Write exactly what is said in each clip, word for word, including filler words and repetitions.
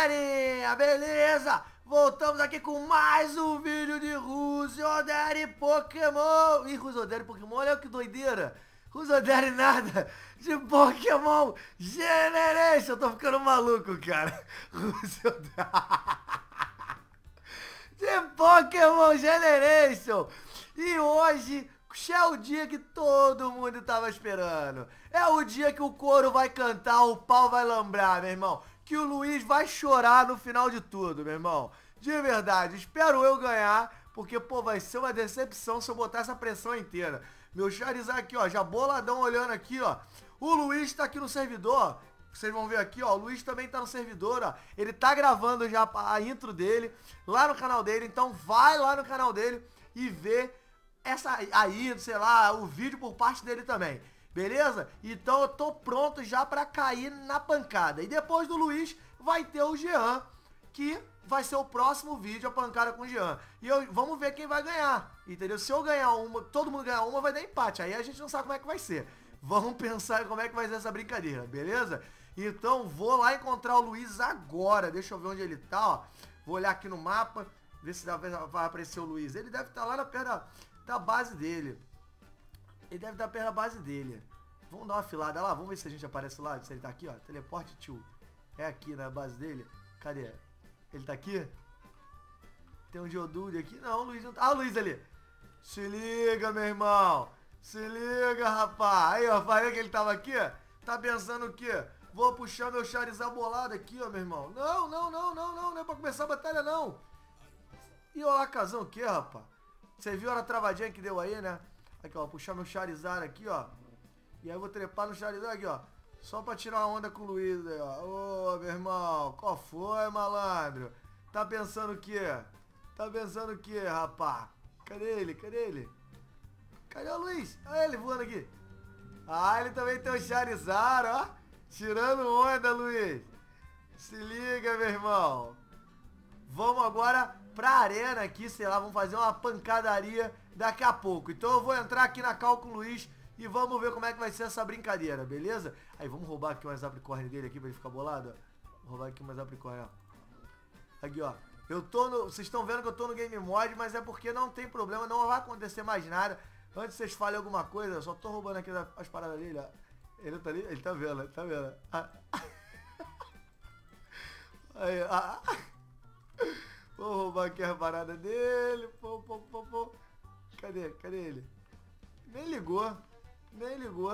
galerinha, beleza? Voltamos aqui com mais um vídeo de Rusodere Pokémon. Ih, Rusodere Pokémon, olha que doideira. Rusodere nada de Pokémon Generation. Eu tô ficando maluco, cara. Rusodere de Pokémon Generation. E hoje é o dia que todo mundo tava esperando. É o dia que o couro vai cantar, o pau vai lambrar, meu irmão. Que o Luiz vai chorar no final de tudo, meu irmão. De verdade, espero eu ganhar, porque, pô, vai ser uma decepção se eu botar essa pressão inteira. Meu Charizard aqui, ó, já boladão olhando aqui, ó. O Luiz tá aqui no servidor, vocês vão ver aqui, ó, o Luiz também tá no servidor, ó. Ele tá gravando já a intro dele lá no canal dele, então vai lá no canal dele e vê essa aí, sei lá, o vídeo por parte dele também. Beleza? Então eu tô pronto já pra cair na pancada. E depois do Luiz vai ter o Jean, que vai ser o próximo vídeo, a pancada com o Jean. E eu, vamos ver quem vai ganhar, entendeu? Se eu ganhar uma, todo mundo ganhar uma, vai dar empate. Aí a gente não sabe como é que vai ser. Vamos pensar como é que vai ser essa brincadeira, beleza? Então vou lá encontrar o Luiz agora. Deixa eu ver onde ele tá, ó. Vou olhar aqui no mapa, ver se vai aparecer o Luiz. Ele deve estar lá na perto da, da base dele. Ele deve estar perto da base dele. Vamos dar uma filada lá, vamos ver se a gente aparece lá, se ele tá aqui, ó. Teleporte tio. É aqui na base dele. Cadê? Ele tá aqui? Tem um Geodude aqui? Não, o Luiz não tá. Ah, o Luiz ali. Se liga, meu irmão. Se liga, rapaz. Aí, ó, falei que ele tava aqui. Tá pensando o quê? Vou puxar meu Charizard bolado aqui, ó, meu irmão. Não, não, não, não, não. Não é pra começar a batalha, não. E o Alakazam o quê, rapaz? Você viu a travadinha que deu aí, né? Aqui, ó, puxar meu Charizard aqui, ó. E aí eu vou trepar no Charizard aqui, ó. Só pra tirar uma onda com o Luiz aí, ó. Ô, meu irmão, qual foi, malandro? Tá pensando o quê? Tá pensando o quê, rapá? Cadê ele? Cadê ele? Cadê o Luiz? Olha ele voando aqui. Ah, ele também tem o Charizard, ó. Tirando onda, Luiz. Se liga, meu irmão. Vamos agora pra arena aqui, sei lá, vamos fazer uma pancadaria daqui a pouco. Então eu vou entrar aqui na cal com o Luiz e vamos ver como é que vai ser essa brincadeira, beleza? Aí vamos roubar aqui umas apricorn dele aqui pra ele ficar bolado, ó. Vou roubar aqui umas apricorn, ó. Aqui, ó. Eu tô no... Vocês estão vendo que eu tô no Game Mod, mas é porque não tem problema, não vai acontecer mais nada. Antes vocês falem alguma coisa, eu só tô roubando aqui as paradas dele, ó. Ele tá ali, ele tá vendo, ele tá vendo. Ah. Aí, ah. Vou roubar aqui as paradas dele. Pô, pô, pô, pô. Cadê? Cadê ele? Nem ligou. Nem ligou.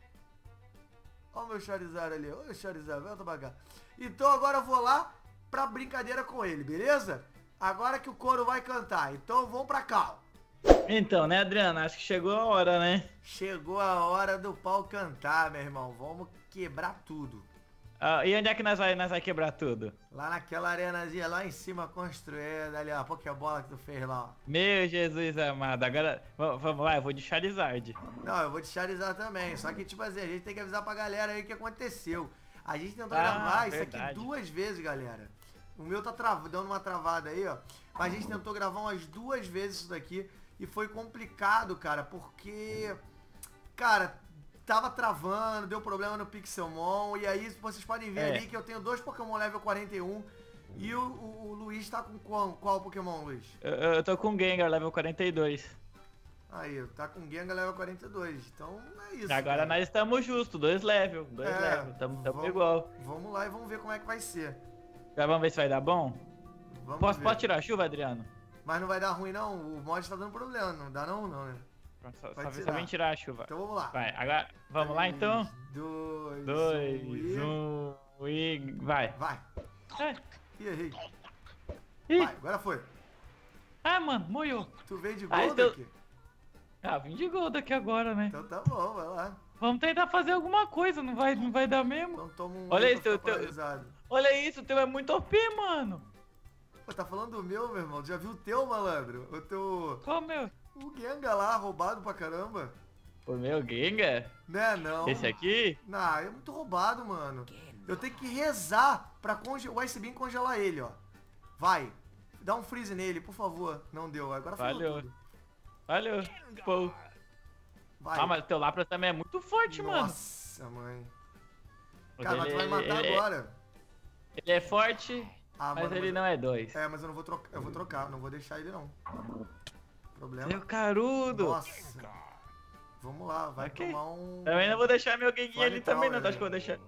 Olha o meu Charizard ali. Olha o Charizard, volta pra cá. Então agora eu vou lá pra brincadeira com ele, beleza? Agora que o couro vai cantar. Então vamos pra cá. Então, né, Adriano? Acho que chegou a hora, né? Chegou a hora do pau cantar, meu irmão. Vamos quebrar tudo. Ah, e onde é que nós vai, nós vai quebrar tudo? Lá naquela arenazinha lá em cima construída ali, ó. A Pokébola que tu fez lá, ó. Meu Jesus amado. Agora, vamos lá, eu vou de Charizard. Não, eu vou te Charizard também. Só que, tipo assim, a gente tem que avisar pra galera aí o que aconteceu. A gente tentou Ah, gravar verdade. isso aqui duas vezes, galera. O meu tá trav... dando uma travada aí, ó. Mas a gente tentou gravar umas duas vezes isso daqui. E foi complicado, cara, porque... Cara, tava travando, deu problema no Pixelmon. E aí vocês podem ver É. ali que eu tenho dois Pokémon level quarenta e um. E o, o, o Luiz tá com qual, qual Pokémon, Luiz? Eu, eu tô com o Gengar, level quarenta e dois. Aí, tá com Gengar level quarenta e dois. Então é isso. Agora cara. nós estamos justos, dois level, dois É, level, tamo, tamo vamos- igual. Vamos lá e vamos ver como é que vai ser. Já vamos ver se vai dar bom? Vamos Posso, ver. pode tirar a chuva, Adriano? Mas não vai dar ruim não, o mod tá dando problema, não dá não, não, né? Pronto, só, Pode só, só tirar. vem tirar a chuva. Então vamos lá. Vai, agora, vamos lá então? Dois, Dois, um e... um, e vai. Vai. É. Ih, errei. Ih. Vai, agora foi. Ah, mano, moiou. Tu veio de Ah, gol então- aqui? Ah, vim de gol daqui agora, né? Então tá bom, vai lá. Vamos tentar fazer alguma coisa, não vai, não vai dar mesmo? Então toma um Olha pra isso, ficar eu tô- paralisado. Olha isso, o teu é muito O P, mano. Pô, tá falando do meu, meu irmão. Já viu o teu, malandro? O teu... Qual meu? O Gengar lá, roubado pra caramba. O meu Gengar? Né, não? Esse aqui? Não, é muito roubado, mano. Eu tenho que rezar pra conge... o Ice Beam congelar ele, ó. Vai. Dá um freeze nele, por favor. Não deu, agora falou Valeu. tudo. Valeu. Pô. Vai. Ah, mas o teu Lapras também é muito forte, mano. Nossa, mãe. O Cara, mas tu dele- vai matar ele- agora. Ele é forte, Ah, mas mano, ele não é dois. É, mas eu não vou trocar, eu vou trocar, não vou deixar ele não. Problema. Seu carudo. Nossa. Vamos lá, vai Ok. tomar um... Também não vou deixar meu Gengar ali Flametal, também, não. é. Acho que eu vou deixar.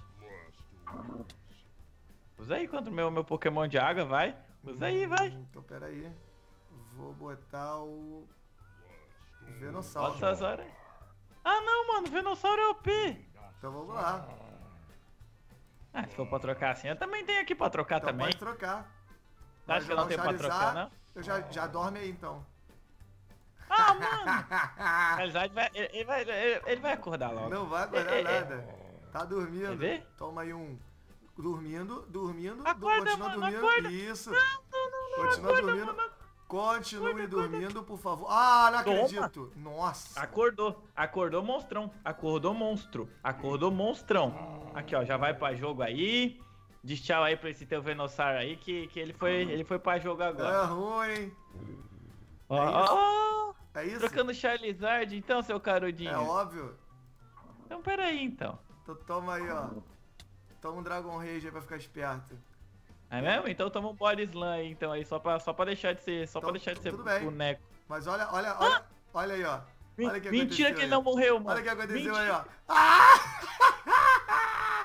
Usa aí contra o meu, meu Pokémon de água, vai. Usa aí, vai. Hum, Então, pera aí. Vou botar o... o Venossauro. Bota essas horas. Ah, não, mano. Venossauro é O P. Então vamos lá. Ah, se for pra trocar assim, eu também tenho aqui pra trocar Então também. pode trocar. Tá, acho que eu não tenho pra trocar, não? Eu já, já dorme aí, então. Ah, mano. Charizard vai, ele, ele vai, ele, ele vai acordar logo. Não vai acordar É, é, nada. Tá dormindo. Quer ver? Toma aí um. Dormindo, dormindo. Acorda, continua mano, dormindo. acorda. Isso. Não, não, não, Continua acorda, dormindo. mano. Continue Acorda, dormindo, por favor. Ah, não Toma. acredito. Nossa. Acordou, acordou monstrão, acordou monstro, acordou monstrão. Aqui, ó, já vai pra jogo aí. Diz tchau aí pra esse teu Venossauro aí, que, que ele, foi, ele foi pra jogo agora. É ruim. Ó, é ó, ó, É isso? trocando Charizard então, seu carudinho. É óbvio. Então pera aí, então. Então toma aí, ó. Toma um Dragon Rage aí pra ficar esperto. É mesmo? Então toma um Body Slam aí, então, aí, só pra, só pra deixar de ser, só Então, pra deixar de ser tudo bem. boneco. Mas olha, olha, olha. Olha aí, ó. Me- Olha o que Mentira aconteceu que ele aí, não ó. morreu, mano. Olha o que aconteceu Mentira. aí, ó. Ah!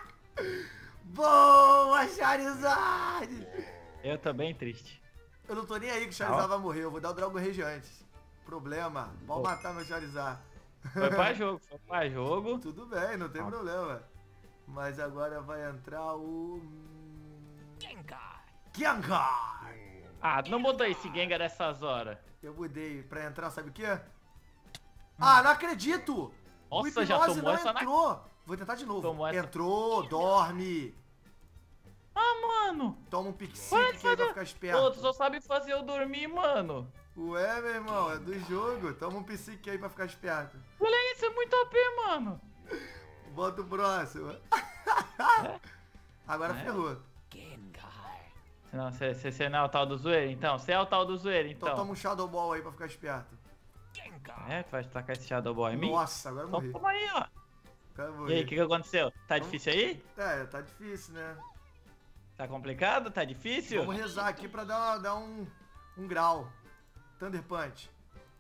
Boa, Charizard! Eu tô bem triste. Eu não tô nem aí que o Charizard vai morrer. Eu vou dar o Dragon Rage antes. Problema. Pode Pô. matar meu Charizard. Foi pra jogo, foi pra jogo. Tudo bem, não tem Ah. problema. Mas agora vai entrar o... Gengar. Gengar! Ah, não mudou esse Gengar nessas horas. Eu mudei pra entrar, sabe o quê? Ah, não acredito! O Nossa, já Hipnose tomou não essa na... entrou. Vou tentar de novo. Tomou essa- Entrou, dorme. Ah, mano. Toma um Para de Pixique aí fazer- pra ficar Pô, esperto. tu só sabe fazer eu dormir, mano. Ué, meu irmão, é do jogo. Toma um Pixique aí pra ficar esperto. Olha isso, é muito O P, mano. Bota o próximo. Agora É. ferrou. Não, você não é o tal do zoeiro, então? Você é o tal do zoeiro, Então então. toma um Shadow Ball aí pra ficar esperto. É, tu vai tacar esse Shadow Ball em mim? Nossa, agora eu Então morri. toma aí, ó. Agora eu E aí, morri. o que, que aconteceu? Tá difícil aí? É, tá difícil, né? Tá complicado? Tá difícil? Vamos rezar aqui pra dar, dar um, um grau. Thunder Punch.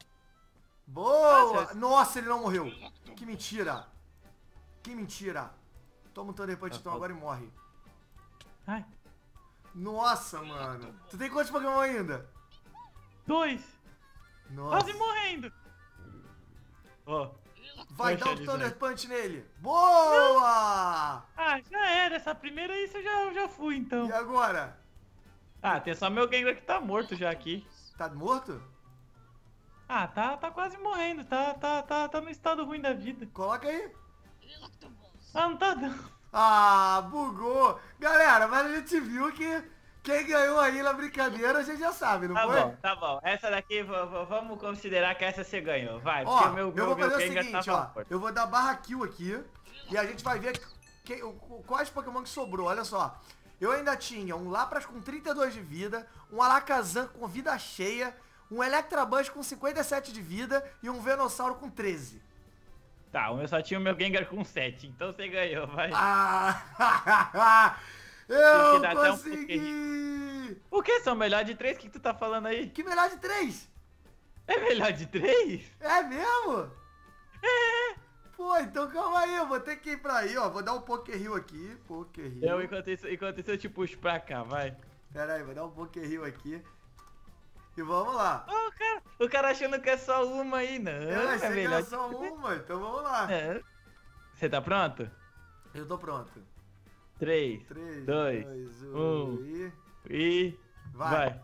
Boa! Ah, cê- Nossa, ele não morreu. Que mentira. Que mentira. Toma um Thunder Punch então agora e morre. Ai, Nossa, mano. Tu tem quantos Pokémon ainda? dois. Nossa. Quase morrendo. Ó. Vai, Poxa, dá um Elisandro. Thunder Punch nele. Boa! Ah, já era. Essa primeira aí eu já, eu já fui, então. E agora? Ah, tem só meu Gengar que tá morto já aqui. Tá morto? Ah, tá, tá quase morrendo. Tá, tá, tá, tá no estado ruim da vida. Coloca aí. Ah, não tá dando. Ah, bugou. Galera, mas a gente viu que quem ganhou aí na brincadeira a gente já sabe, não Tá foi? bom, tá bom. Essa daqui, v- v- vamos considerar que essa você ganhou. Vai, Ó, porque o meu, eu meu, vou meu fazer o Gengar seguinte, tava ó. morto. Eu vou dar barra kill aqui e a gente vai ver que- o- quais Pokémon que sobrou. Olha só. Eu ainda tinha um Lapras com trinta e dois de vida, um Alakazam com vida cheia, um Electabuzz com cinquenta e sete de vida e um Venossauro com treze. Tá, o meu só tinha o meu Gengar com sete, então você ganhou, vai. Ah! Tem Eu que dar até um consegui! O que? São melhor de três? O que, que tu tá falando aí? Que melhor de três? É melhor de três? É mesmo? É! Pô, então calma aí, eu vou ter que ir pra aí, ó. Vou dar um Pokério aqui. Pokério. Eu, enquanto isso, enquanto isso, eu te puxo pra cá, vai. Pera aí, vou dar um Pokério aqui. E vamos lá. Ó, o cara, o cara achando que é só uma aí, não. Eu é achei que melhor era de só três. uma, então vamos lá. É. Você tá pronto? Eu tô pronto. três, três, dois, dois, um. um e... e... Vai. vai.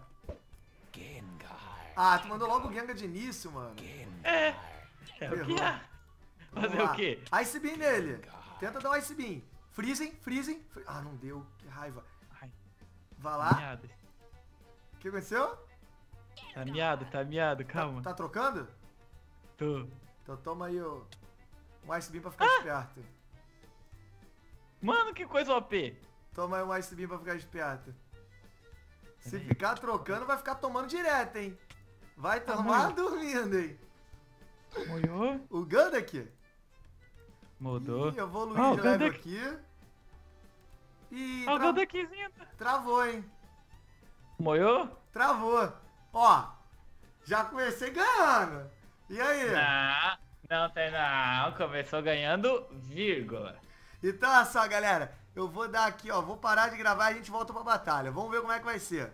Ah, tu mandou logo o Gengar de início, mano. É. É o que Ferrou. é. Vamos Fazer lá. o quê? Ice Beam nele. Tenta dar um Ice Beam. Freezing, freezing. Fre- Ah, não deu. Que raiva. Ai, Vai lá. miado. O que aconteceu? Tá miado, tá miado, calma. Tá trocando? Tô. Então toma aí o... um Ice Beam pra ficar Ah! esperto. Mano, que coisa O P. Toma aí um Ice Beam pra ficar esperto. Se Peraí. ficar trocando, vai ficar tomando direto, hein? Vai Tá tomar bom. dormindo, hein? Molhou? O Ganda aqui. Mudou. Ih, evoluiu Ah, o de level Ganda- aqui. Ih, Olha o tra... gol da Kizenta. travou, hein? Moiou? Travou. Ó, já comecei ganhando. E aí? Não, não tem não. Começou ganhando, vírgula. Então, olha só, galera. Eu vou dar aqui, ó. Vou parar de gravar e a gente volta pra batalha. Vamos ver como é que vai ser.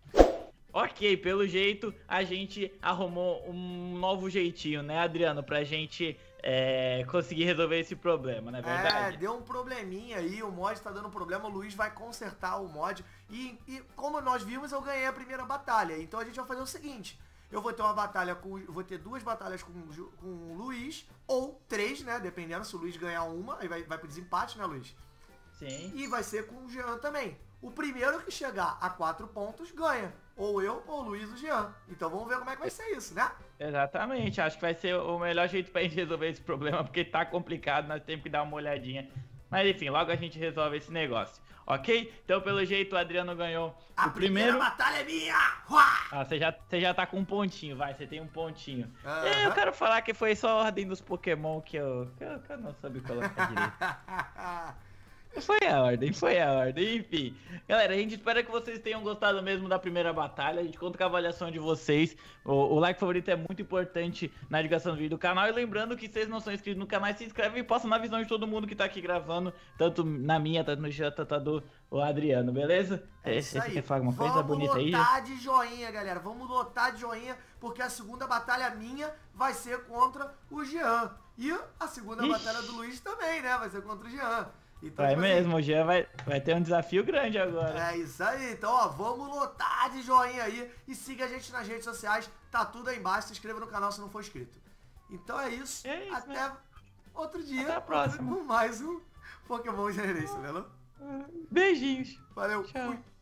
Ok, pelo jeito a gente arrumou um novo jeitinho, né, Adriano? Pra gente é, conseguir resolver esse problema, não é verdade? É, deu um probleminha aí, o mod tá dando problema, o Luiz vai consertar o mod. E, e como nós vimos, eu ganhei a primeira batalha. Então a gente vai fazer o seguinte. Eu vou ter uma batalha com... Vou ter duas batalhas com, com o Luiz. Ou três, né? Dependendo, se o Luiz ganhar uma, aí vai, vai pro desempate, né, Luiz? Sim. E vai ser com o Jean também. O primeiro que chegar a quatro pontos ganha. Ou eu, ou o Luiz, ou o Jean. Então vamos ver como é que vai ser isso, né? Exatamente, acho que vai ser o melhor jeito pra gente resolver esse problema, porque tá complicado, nós temos que dar uma olhadinha. Mas enfim, logo a gente resolve esse negócio, ok? Então pelo jeito o Adriano ganhou A o primeira primeiro... batalha é minha! Uá! Ah, você já, você já tá com um pontinho, vai, você tem um pontinho. Aham. É, eu quero falar que foi só a ordem dos Pokémon que eu, que eu, que eu não soube colocar direito. Foi a ordem, foi a ordem, enfim. Galera, a gente espera que vocês tenham gostado mesmo da primeira batalha. A gente conta com a avaliação de vocês. O, o like favorito é muito importante na divulgação do vídeo do canal. E lembrando que se vocês não são inscritos no canal, se inscrevem e passam na visão de todo mundo que tá aqui gravando. Tanto na minha, tanto no Jean, tanto do o Adriano, beleza? É isso Você aí. quer falar alguma coisa Vamos bonita aí? lotar de joinha, galera. Vamos lotar de joinha, porque a segunda batalha minha vai ser contra o Jean. E a segunda Ixi. batalha do Luiz também, né? Vai ser contra o Jean. Então, Vai tipo assim, mesmo, o Jean vai, vai ter um desafio grande agora. é isso aí. Então, ó, vamos lotar de joinha aí. E siga a gente nas redes sociais. Tá tudo aí embaixo. Se inscreva no canal se não for inscrito. Então é isso. É isso, Até né? outro dia. Até a próxima. Com mais um Pokémon Generation, né? Não? Beijinhos. Valeu. Tchau. Fui.